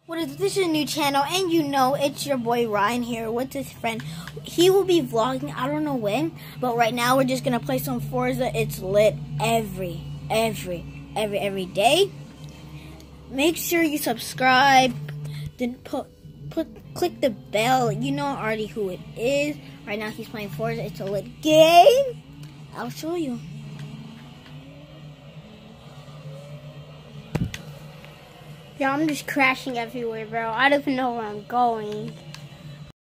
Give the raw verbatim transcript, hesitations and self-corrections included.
What is this is a new channel, and you know it's your boy Ryan here with his friend. He will be vlogging, I don't know when, but right now we're just gonna play some Forza. It's lit every, every, every, every day. Make sure you subscribe, then put, put, click the bell. You know already who it is. Right now he's playing Forza. It's a lit game. I'll show you. Yeah, I'm just crashing everywhere, bro. I don't even know where I'm going.